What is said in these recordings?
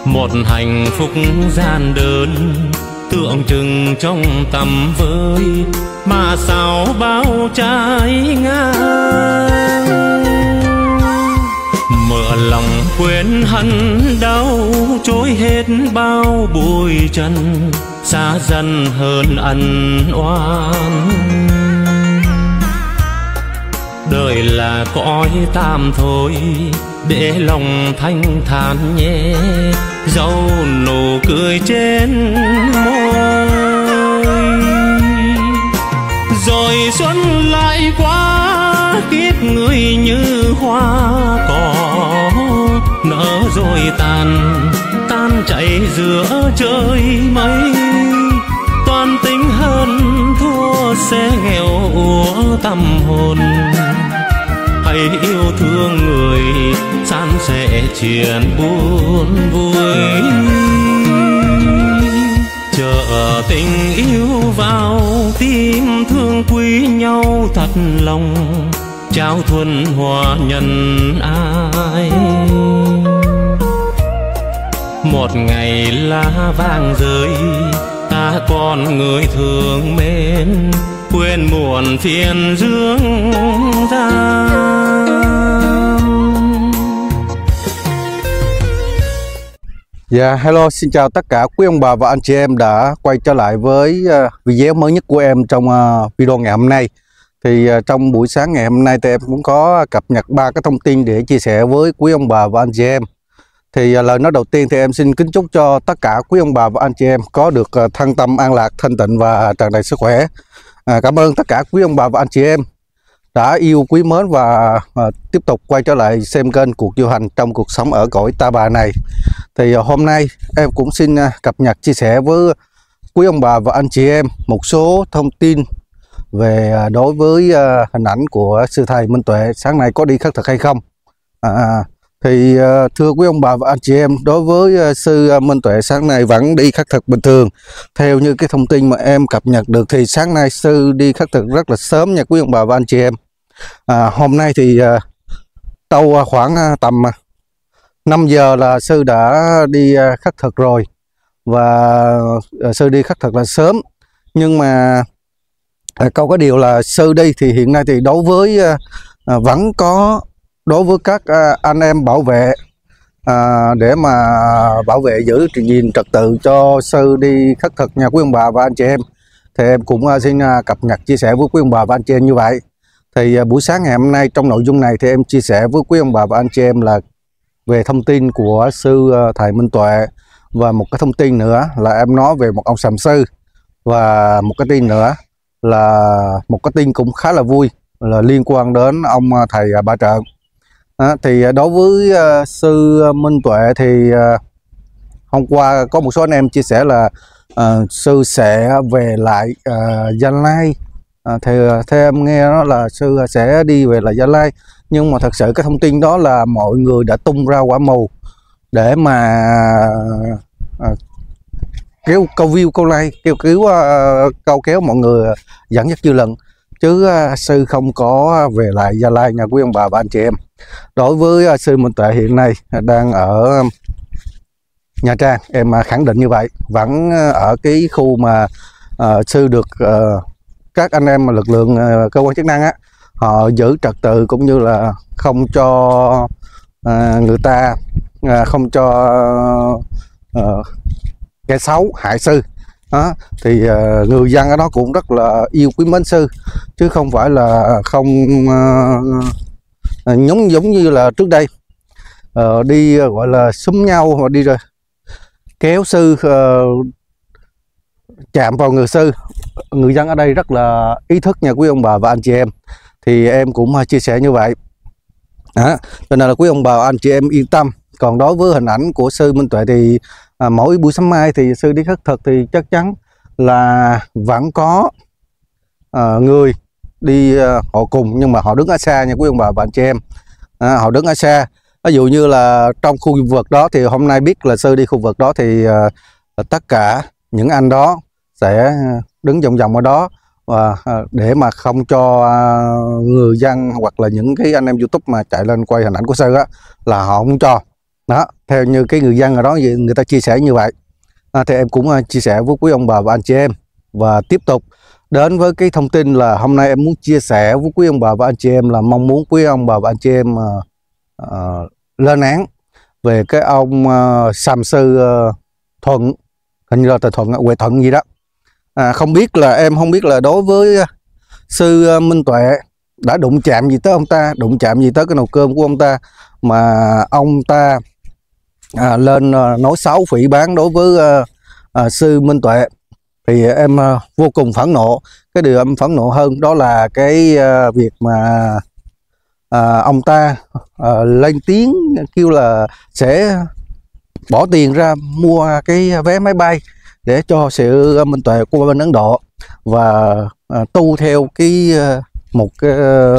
Một hạnh phúc gian đơn tượng trưng trong tầm với, mà sao bao trái ngang. Mở lòng quên hận đau trôi hết bao bụi trần, xa dần hơn ân oán. Đời là cõi tạm thôi, để lòng thanh thản nhé, dẫu nụ cười trên môi. Rồi xuân lại qua, kiếp người như hoa cỏ, nở rồi tàn, tan chảy giữa trời mây. Toàn tính hơn thua sẽ nghèo úa tâm hồn, hãy yêu thương người san sẻ chuyện buồn vui. Chờ tình yêu vào tim, thương quý nhau thật lòng, trao thuần hòa nhân ai. Một ngày lá vàng rơi, ta còn người thương mến, quên muộn phiền dương gian. Dạ, hello, xin chào tất cả quý ông bà và anh chị em đã quay trở lại với video mới nhất của em trong video ngày hôm nay. Thì trong buổi sáng ngày hôm nay thì em cũng có cập nhật 3 cái thông tin để chia sẻ với quý ông bà và anh chị em. Thì lời nói đầu tiên thì em xin kính chúc cho tất cả quý ông bà và anh chị em có được thân tâm an lạc, thanh tịnh và tràn đầy sức khỏe. Cảm ơn tất cả quý ông bà và anh chị em đã yêu quý mến và tiếp tục quay trở lại xem kênh Cuộc Du Hành trong cuộc sống ở cõi Ta Bà này. Thì hôm nay em cũng xin cập nhật chia sẻ với quý ông bà và anh chị em một số thông tin về đối với hình ảnh của sư thầy Minh Tuệ sáng nay có đi khất thực hay không. Thì thưa quý ông bà và anh chị em, đối với sư Minh Tuệ sáng nay vẫn đi khất thực bình thường. Theo như cái thông tin mà em cập nhật được thì sáng nay sư đi khất thực rất là sớm nha quý ông bà và anh chị em. Hôm nay thì tâu khoảng tầm 5 giờ là sư đã đi khất thực rồi, và sư đi khất thực là sớm. Nhưng mà câu có điều là sư đi thì hiện nay thì đối với vẫn có đối với các anh em bảo vệ để mà bảo vệ giữ gìn trật tự cho sư đi khất thực nha quý ông bà và anh chị em. Thì em cũng xin cập nhật chia sẻ với quý ông bà và anh chị em như vậy. Thì buổi sáng ngày hôm nay trong nội dung này thì em chia sẻ với quý ông bà và anh chị em là về thông tin của sư thầy Minh Tuệ, và một cái thông tin nữa là em nói về một ông sàm sư, và một cái tin nữa là một cái tin cũng khá là vui là liên quan đến ông thầy Ba Trợn. Thì đối với sư Minh Tuệ thì hôm qua có một số anh em chia sẻ là sư sẽ về lại Gia Lai. Thì theo em nghe đó là sư sẽ đi về lại Gia Lai, nhưng mà thật sự cái thông tin đó là mọi người đã tung ra quả mù để mà kéo câu view câu like, câu kéo mọi người dẫn dắt dư luận, chứ sư không có về lại Gia Lai nha quý ông bà và anh chị em. Đối với sư Minh Tuệ hiện nay đang ở Nha Trang, em khẳng định như vậy, vẫn ở cái khu mà sư được các anh em lực lượng cơ quan chức năng á, họ giữ trật tự cũng như là không cho người ta không cho kẻ xấu hại sư đó. Thì người dân ở đó cũng rất là yêu quý mến sư, chứ không phải là không giống như là trước đây đi gọi là xúm nhau hoặc đi rồi kéo sư chạm vào người sư. Người dân ở đây rất là ý thức nha quý ông bà và anh chị em. Thì em cũng chia sẻ như vậy đó, cho nên là quý ông bà và anh chị em yên tâm. Còn đối với hình ảnh của sư Minh Tuệ thì mỗi buổi sáng mai thì sư đi khất thực thì chắc chắn là vẫn có người đi họ cùng, nhưng mà họ đứng ở xa nha quý ông bà và anh chị em. Họ đứng ở xa. Ví dụ như là trong khu vực đó thì hôm nay biết là sư đi khu vực đó thì tất cả những anh đó sẽ đứng vòng vòng ở đó, và để mà không cho người dân hoặc là những cái anh em YouTube mà chạy lên quay hình ảnh của sư á, là họ không cho. Đó, theo như cái người dân ở đó người ta chia sẻ như vậy. Thì em cũng chia sẻ với quý ông bà và anh chị em, và tiếp tục đến với cái thông tin là hôm nay em muốn chia sẻ với quý ông bà và anh chị em là mong muốn quý ông bà và anh chị em lên án về cái ông Sàm Sư Thuận, hình như là từ Thuận, Huệ Thuận gì đó. Không biết là đối với sư Minh Tuệ đã đụng chạm gì tới ông ta, đụng chạm gì tới cái nồi cơm của ông ta mà ông ta lên nói xấu phỉ báng đối với sư Minh Tuệ. Thì em vô cùng phẫn nộ. Cái điều em phẫn nộ hơn đó là cái việc mà ông ta lên tiếng kêu là sẽ bỏ tiền ra mua cái vé máy bay để cho sự Minh Tuệ qua bên Ấn Độ, và tu theo cái một cái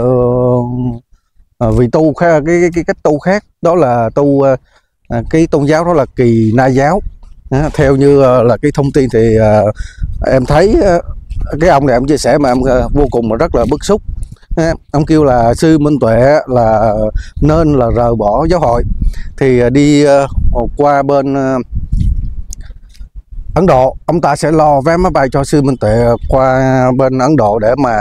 vì tu khác, cái cách tu khác, đó là tu cái tôn giáo đó là Kỳ Na giáo. Theo như là cái thông tin thì em thấy cái ông này ông chia sẻ mà em vô cùng rất là bức xúc. Ông kêu là sư Minh Tuệ là nên là rời bỏ giáo hội, thì đi qua bên Ấn Độ, ông ta sẽ lo vé máy bay cho sư Minh Tuệ qua bên Ấn Độ để mà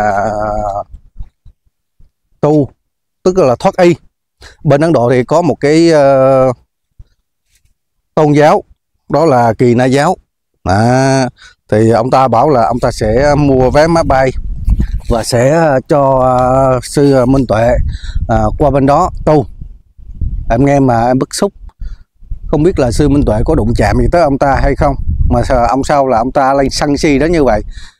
tu, tức là thoát y. Bên Ấn Độ thì có một cái tôn giáo đó là Kỳ Na giáo. Thì ông ta bảo là ông ta sẽ mua vé máy bay và sẽ cho sư Minh Tuệ qua bên đó tu. Em nghe mà em bức xúc. Không biết là sư Minh Tuệ có đụng chạm gì tới ông ta hay không, mà ông sao là ông ta lên sân si đó như vậy.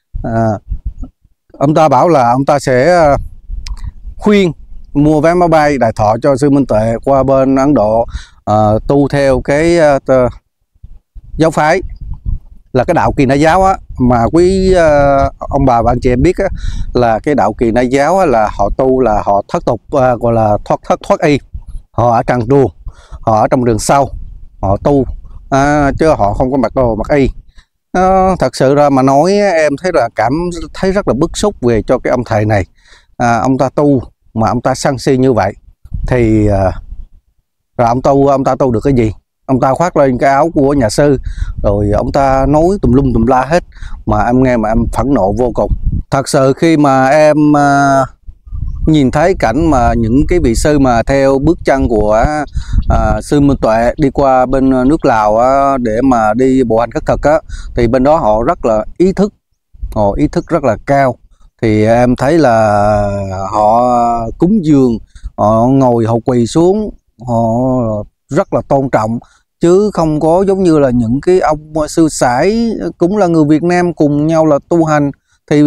Ông ta bảo là ông ta sẽ khuyên mua vé máy bay đại thọ cho sư Minh Tuệ qua bên Ấn Độ tu theo cái giáo phái là cái đạo Kỳ Na giáo á. Mà quý ông bà và anh chị em biết á, là cái đạo Kỳ Na giáo á, là họ tu là họ thất tục, gọi là thoát y. Họ ở trần truồng, họ ở trong rừng sâu, họ tu, chứ họ không có mặc đồ mặc y. Thật sự ra mà nói em thấy là cảm thấy rất là bức xúc về cho cái ông thầy này. Ông ta tu mà ông ta sân si như vậy thì rồi ông ta tu được cái gì? Ông ta khoác lên cái áo của nhà sư rồi ông ta nói tùm lum tùm la hết, mà em nghe mà em phẫn nộ vô cùng. Thật sự khi mà em nhìn thấy cảnh mà những cái vị sư mà theo bước chân của sư Minh Tuệ đi qua bên nước Lào để mà đi bộ hành khất thực á, thì bên đó họ rất là họ ý thức rất là cao. Thì em thấy là họ cúng dường, họ ngồi, họ quỳ xuống, họ rất là tôn trọng, chứ không có giống như là những cái ông sư sãi cũng là người Việt Nam cùng nhau là tu hành. Thì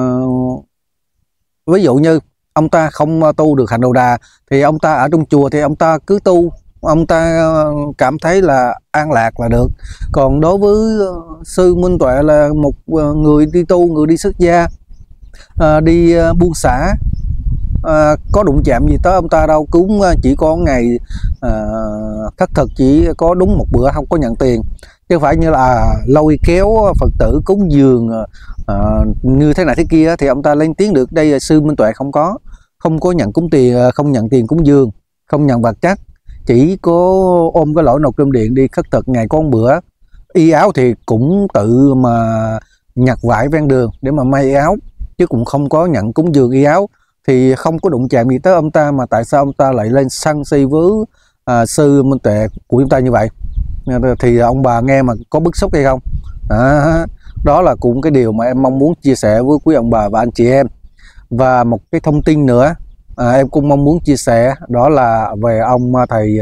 ví dụ như ông ta không tu được Hạnh Đầu Đà thì ông ta ở trong chùa thì ông ta cứ tu, ông ta cảm thấy là an lạc là được. Còn đối với sư Minh Tuệ là một người đi tu, người đi xuất gia, đi buông xả, có đụng chạm gì tới ông ta đâu. Cũng chỉ có ngày khất thực chỉ có đúng một bữa, không có nhận tiền, chứ không phải như là lôi kéo Phật tử cúng dường như thế này thế kia thì ông ta lên tiếng được. Đây sư Minh Tuệ không có nhận cúng tiền, không nhận tiền cúng dường, không nhận vật chất, chỉ có ôm cái lỗi nộp cơm điện đi khất thực ngày có một bữa. Y áo thì cũng tự mà nhặt vải ven đường để mà may áo, chứ cũng không có nhận cúng dường y áo. Thì không có đụng chạm gì tới ông ta, mà tại sao ông ta lại lên sân si với sư Minh Tuệ của chúng ta như vậy? Thì ông bà nghe mà có bức xúc hay không? Đó là cũng cái điều mà em mong muốn chia sẻ với quý ông bà và anh chị em. Và một cái thông tin nữa em cũng mong muốn chia sẻ, đó là về ông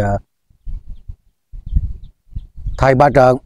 thầy Ba Trợn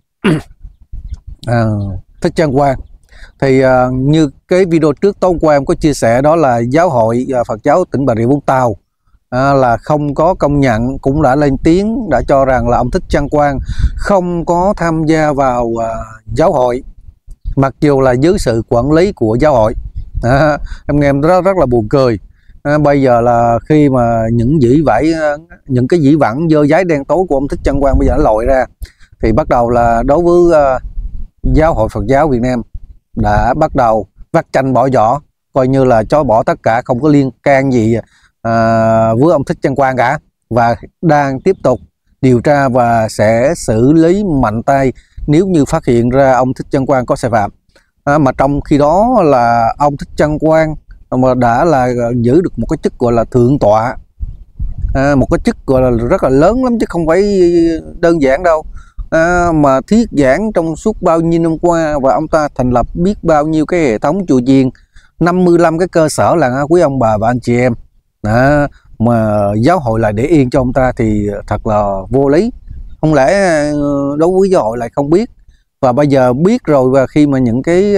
Thích Trân Quang. Thì như cái video trước tối qua em có chia sẻ, đó là giáo hội Phật giáo tỉnh Bà Rịa Vũng Tàu là không có công nhận, cũng đã lên tiếng, đã cho rằng là ông Thích Trân Quang không có tham gia vào giáo hội, mặc dù là dưới sự quản lý của giáo hội. Em nghe em rất là buồn cười. Bây giờ là khi mà những cái dĩ vãng dơ dáy đen tối của ông Thích Trân Quang bây giờ nó lòi ra, thì bắt đầu là đối với giáo hội Phật giáo Việt Nam đã bắt đầu vắt chanh bỏ giỏ, coi như là chối bỏ tất cả, không có liên can gì với ông Thích Trân Quang cả, và đang tiếp tục điều tra và sẽ xử lý mạnh tay nếu như phát hiện ra ông Thích Trân Quang có sai phạm. Mà trong khi đó là ông Thích Trân Quang mà đã là giữ được một cái chức gọi là thượng tọa, một cái chức gọi là rất là lớn lắm chứ không phải đơn giản đâu, mà thuyết giảng trong suốt bao nhiêu năm qua, và ông ta thành lập biết bao nhiêu cái hệ thống chùa chiền, 55 cái cơ sở là quý ông bà và anh chị em. Mà giáo hội lại để yên cho ông ta thì thật là vô lý. Không lẽ đối với giáo hội lại không biết, và bây giờ biết rồi, và khi mà những cái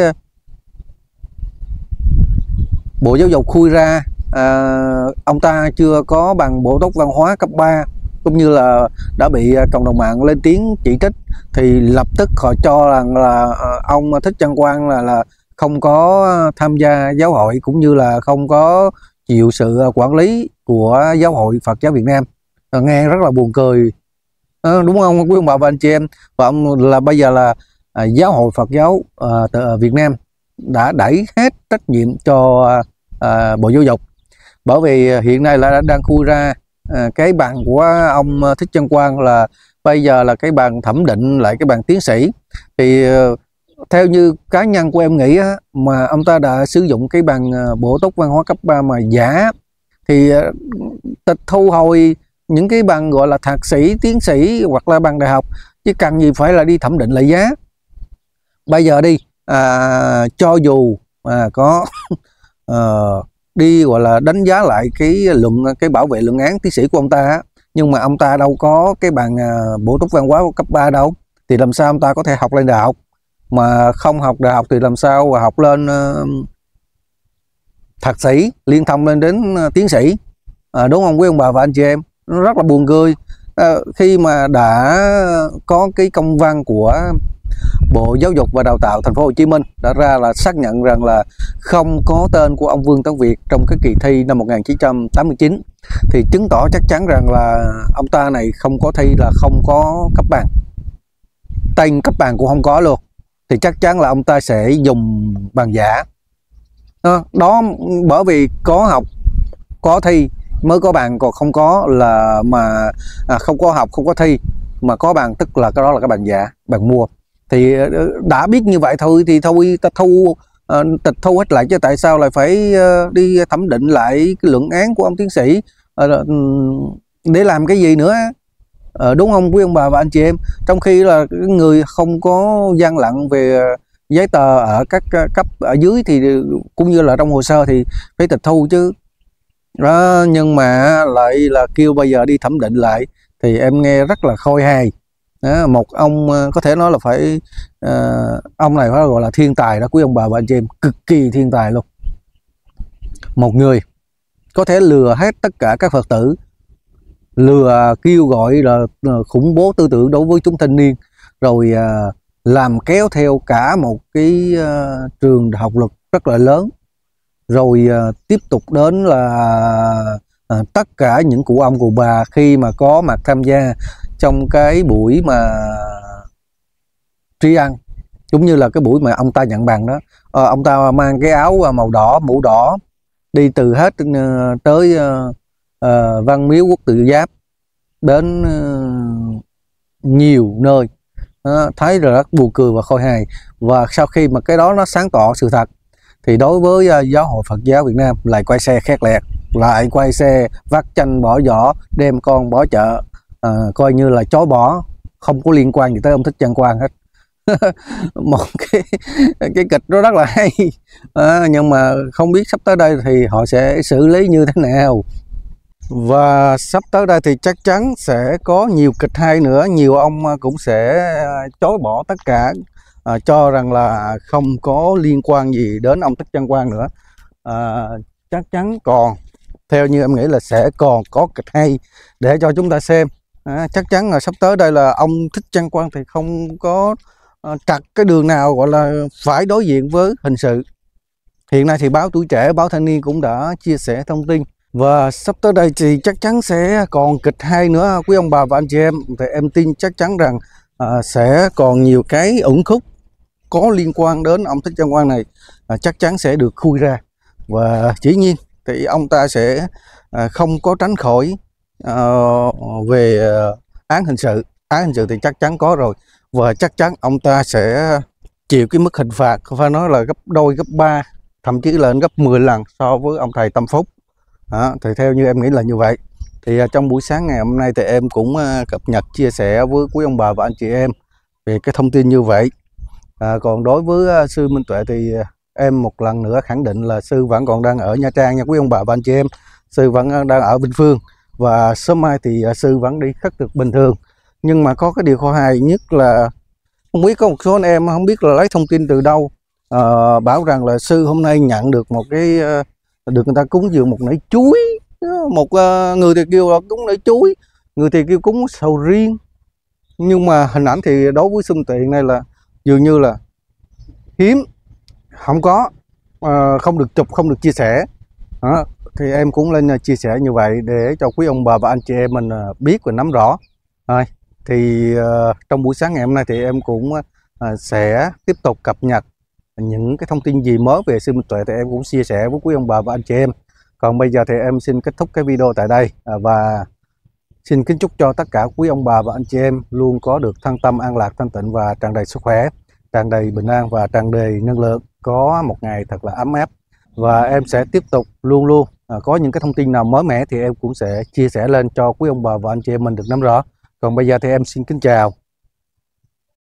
Bộ Giáo dục khui ra ông ta chưa có bằng bổ túc văn hóa cấp 3, cũng như là đã bị cộng đồng mạng lên tiếng chỉ trích, thì lập tức họ cho rằng là ông Thích Trân Quang là không có tham gia giáo hội, cũng như là không có chịu sự quản lý của Giáo hội Phật giáo Việt Nam. Nghe rất là buồn cười, đúng không quý ông bà và anh chị em? Và ông là bây giờ là Giáo hội Phật giáo Việt Nam đã đẩy hết trách nhiệm cho Bộ Giáo dục, bởi vì hiện nay là đang khui ra cái bằng của ông Thích Trân Quang là bây giờ là cái bằng thẩm định lại cái bằng tiến sĩ. Thì theo như cá nhân của em nghĩ mà ông ta đã sử dụng cái bằng bổ túc văn hóa cấp 3 mà giả, thì tịch thu hồi những cái bằng gọi là thạc sĩ, tiến sĩ hoặc là bằng đại học, chứ cần gì phải là đi thẩm định lại giá. Bây giờ đi cho dù có đi gọi là đánh giá lại cái bảo vệ luận án tiến sĩ của ông ta, nhưng mà ông ta đâu có cái bằng bổ túc văn hóa cấp 3 đâu, thì làm sao ông ta có thể học lên đại học? Mà không học đại học thì làm sao mà học lên thạc sĩ, liên thông lên đến tiến sĩ, đúng không quý ông bà và anh chị em? Nó rất là buồn cười. Khi mà đã có cái công văn của Bộ Giáo dục và Đào tạo Thành phố Hồ Chí Minh đã ra là xác nhận rằng là không có tên của ông Vương Tấn Việt trong cái kỳ thi năm 1989, thì chứng tỏ chắc chắn rằng là ông ta này không có thi, là không có cấp bằng, tên cấp bằng cũng không có luôn, thì chắc chắn là ông ta sẽ dùng bằng giả. Đó, bởi vì có học có thi mới có bằng, còn không có là mà không có học không có thi mà có bằng, tức là cái đó là cái bằng giả, bằng mua. Thì đã biết như vậy thôi thì thôi ta tịch thu hết lại, chứ tại sao lại phải đi thẩm định lại cái luận án của ông tiến sĩ để làm cái gì nữa, đúng không quý ông bà và anh chị em? Trong khi là người không có gian lận về giấy tờ ở các cấp ở dưới thì cũng như là trong hồ sơ thì phải tịch thu chứ. Đó, nhưng mà lại là kêu bây giờ đi thẩm định lại thì em nghe rất là khôi hài. Đó, một ông có thể nói là phải ông này phải gọi là thiên tài đó quý ông bà và anh chị em, cực kỳ thiên tài luôn. Một người có thể lừa hết tất cả các Phật tử, lừa kêu gọi là khủng bố tư tưởng đối với chúng thanh niên, rồi làm kéo theo cả một cái trường đại học luật rất là lớn, rồi tiếp tục đến là tất cả những cụ ông cụ bà khi mà có mặt tham gia trong cái buổi mà tri ân, cũng như là cái buổi mà ông ta nhận bằng đó, ông ta mang cái áo màu đỏ, mũ đỏ, đi từ hết tới Văn Miếu Quốc Tử Giám đến nhiều nơi, thấy rất buồn cười và khôi hài. Và sau khi mà cái đó nó sáng tỏ sự thật thì đối với Giáo hội Phật giáo Việt Nam lại quay xe khét lẹt, lại quay xe vắt chanh bỏ giỏ, đem con bỏ chợ, coi như là chối bỏ, không có liên quan gì tới ông Thích Trân Quang hết. Một cái kịch đó rất là hay, nhưng mà không biết sắp tới đây thì họ sẽ xử lý như thế nào. Và sắp tới đây thì chắc chắn sẽ có nhiều kịch hay nữa, nhiều ông cũng sẽ chối bỏ tất cả, cho rằng là không có liên quan gì đến ông Thích Trân Quang nữa. Chắc chắn còn, theo như em nghĩ là sẽ còn có kịch hay để cho chúng ta xem. Chắc chắn là sắp tới đây là ông Thích Trân Quang thì không có trật cái đường nào gọi là phải đối diện với hình sự. Hiện nay thì báo Tuổi Trẻ, báo Thanh Niên cũng đã chia sẻ thông tin, và sắp tới đây thì chắc chắn sẽ còn kịch hay nữa quý ông bà và anh chị em. Thì em tin chắc chắn rằng sẽ còn nhiều cái ẩn khúc có liên quan đến ông Thích Trân Quang này chắc chắn sẽ được khui ra, và dĩ nhiên thì ông ta sẽ không có tránh khỏi về án hình sự. Án hình sự thì chắc chắn có rồi, và chắc chắn ông ta sẽ chịu cái mức hình phạt phải nói là gấp đôi, gấp 3, thậm chí lên gấp 10 lần so với ông thầy Tâm Phúc. Đó, thì theo như em nghĩ là như vậy. Thì trong buổi sáng ngày hôm nay thì em cũng cập nhật chia sẻ với quý ông bà và anh chị em về cái thông tin như vậy. Còn đối với sư Minh Tuệ thì em một lần nữa khẳng định là sư vẫn còn đang ở Nha Trang nha quý ông bà và anh chị em. Sư vẫn đang ở Vinh Phương, và sớm mai thì sư vẫn đi khất thực bình thường. Nhưng mà có cái điều khó hài nhất là không biết có một số anh em không biết là lấy thông tin từ đâu, bảo rằng là sư hôm nay nhận được một cái được người ta cúng dường một nải chuối. Một người thì kêu là cúng nải chuối, người thì kêu cúng sầu riêng. Nhưng mà hình ảnh thì đối với sư Minh Tuệ này là dường như là hiếm, không có, không được chụp, không được chia sẻ. Đó, thì em cũng lên chia sẻ như vậy để cho quý ông bà và anh chị em mình biết và nắm rõ. Rồi, thì trong buổi sáng ngày hôm nay thì em cũng sẽ tiếp tục cập nhật những cái thông tin gì mới về sư Minh Tuệ thì em cũng chia sẻ với quý ông bà và anh chị em. Còn bây giờ thì em xin kết thúc cái video tại đây, và xin kính chúc cho tất cả quý ông bà và anh chị em luôn có được thân tâm an lạc, thanh tịnh và tràn đầy sức khỏe, tràn đầy bình an và tràn đầy năng lượng, có một ngày thật là ấm áp. Và em sẽ tiếp tục luôn luôn có những cái thông tin nào mới mẻ thì em cũng sẽ chia sẻ lên cho quý ông bà và anh chị em mình được nắm rõ. Còn bây giờ thì em xin kính chào